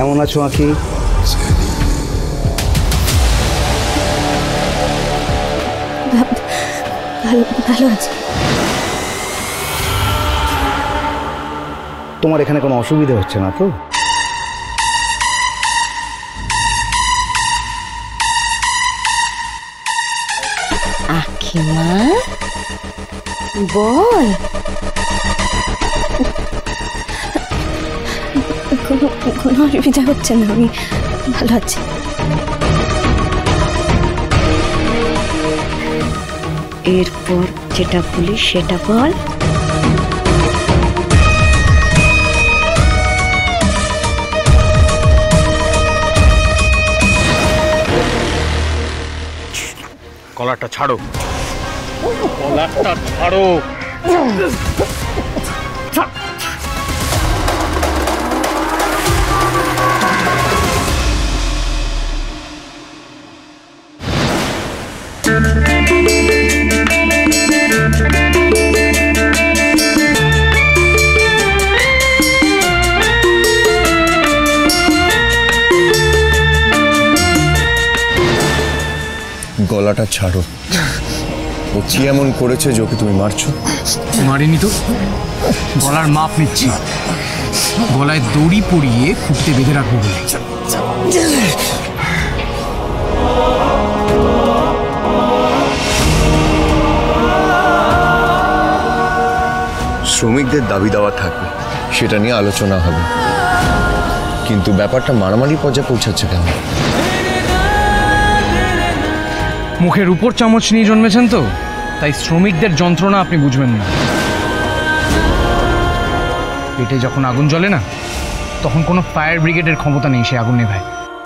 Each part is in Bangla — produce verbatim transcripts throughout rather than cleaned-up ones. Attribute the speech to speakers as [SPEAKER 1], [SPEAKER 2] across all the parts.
[SPEAKER 1] কেমন আছো আঁকি?
[SPEAKER 2] ভালো আছি।
[SPEAKER 1] তোমার এখানে কোনো অসুবিধা হচ্ছে না তো?
[SPEAKER 2] আঁকিমা বল। কোনো কোনো অসুবিধা হচ্ছে না, আমি ভালো আছি। এরপর যেটা বলি সেটা বল।
[SPEAKER 3] কলারটা ছাড়ো, কলারটা ছাড়ো।
[SPEAKER 4] গলাটা ছাড়ো। ও কি এমন করেছে যে ওকে তুমি মারছো?
[SPEAKER 5] মারিনি তো, গলার মাপ নিচ্ছি, গলায় দড়ি পরিয়ে খুঁটতে বেঁধে রাখবো বলে।
[SPEAKER 4] শ্রমিকদের দাবি দাওয়া থাকবে, সেটা নিয়ে আলোচনা হবে, কিন্তু ব্যাপারটা মারামারি পর্যায়ে পৌঁছাচ্ছে কেন?
[SPEAKER 5] মুখের উপর চামচ নিয়ে জন্মেছেন তো, তাই শ্রমিকদের যন্ত্রণা আপনি বুঝবেন না। পেটে যখন আগুন জ্বলে না, তখন কোনো ফায়ার ব্রিগেডের ক্ষমতা নেই সে আগুন নেভায়।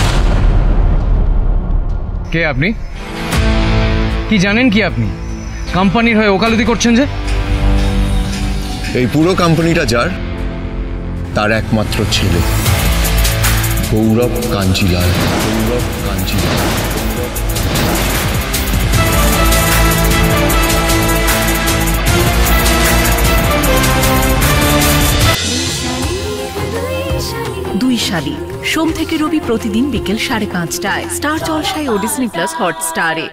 [SPEAKER 5] কে আপনি? কি জানেন কি আপনি কোম্পানির হয়ে ওকালতি করছেন যে?
[SPEAKER 4] এই পুরো কোম্পানিটা যার, তার একমাত্র ছেলে গৌরব কাঞ্জিলাল। গৌরব কাঞ্জিলাল।
[SPEAKER 6] দুই শালী, সোম থেকে রবি প্রতিদিন বিকেল সাড়ে পাঁচটায় স্টার জলসায় ও ডিজনি প্লাস হটস্টারে।